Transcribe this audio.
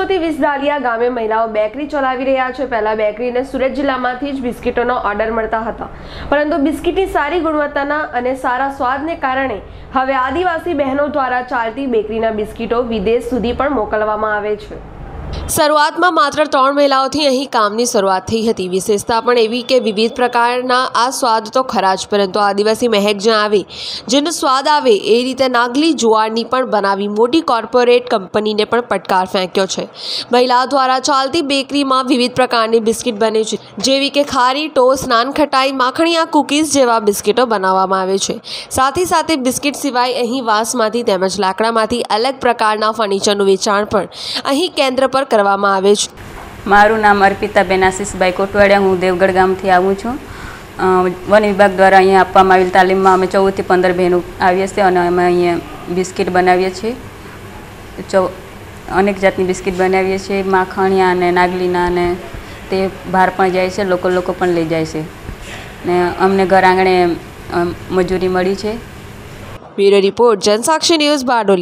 વર્ષોથી વિસદાલિયા ગામે મહિલાઓ બેકરી ચલાવી રહ્યા છે। પહેલા બેકરીને સુરત જિલ્લામાંથી જ બિસ્કિટોનો ઓર્ડર મળતા હતા, પરંતુ બિસ્કિટની સારી ગુણવત્તાના અને સારા સ્વાદને કારણે હવે આદિવાસી બહેનો દ્વારા ચાલતી બેકરીના બિસ્કિટો વિદેશ સુધી પણ મોકલવામાં આવે છે। શરૂઆતમાં માત્ર 3 મહિલાઓથી અહીં કામની શરૂઆત થઈ હતી। વિશેષતા પણ એવી કે વિવિધ પ્રકારના આ સ્વાદ તો ખરા જ, પરંતુ આદિવાસી મહેક જ્યાં આવે, જેનો સ્વાદ આવે એ રીતે નાગલી જુવારની પણ બનાવી મોટી કોર્પોરેટ કંપનીને પણ પડકાર ફેંક્યો છે। મહિલાઓ દ્વારા ચાલતી બેકરીમાં વિવિધ પ્રકારની બિસ્કિટ બને છે, જેવી કે ખારી, ટોસ્ટ, નાનખટાઈ, માખણિયા, કૂકીઝ જેવા બિસ્કિટો બનાવવામાં આવે છે। સાથે સાથે બિસ્કિટ સિવાય અહીં વાંસમાંથી તેમજ લાકડામાંથી અલગ પ્રકારના ફર્નિચરનું વેચાણ પણ અહીં કેન્દ્ર પર કરવામાં આવે છે। મારું નામ અર્પિતાબેન આશીષભાઈ કોટવાડિયા, હું દેવગઢ ગામથી આવું છું। વન વિભાગ દ્વારા અહીંયા આપવામાં આવેલ તાલીમમાં અમે 14 થી 15 બહેનો આવીએ છીએ અને અમે અહીંયા બિસ્કિટ બનાવીએ છીએ। અનેક જાતની બિસ્કિટ બનાવીએ છીએ, માખણિયા અને નાગલીના, અને તે બહાર પણ જાય છે, લોકો પણ લઈ જાય છે ને અમને ઘર આંગણે મજૂરી મળી છે। Bureau report, Jansakshi news, Bardoli.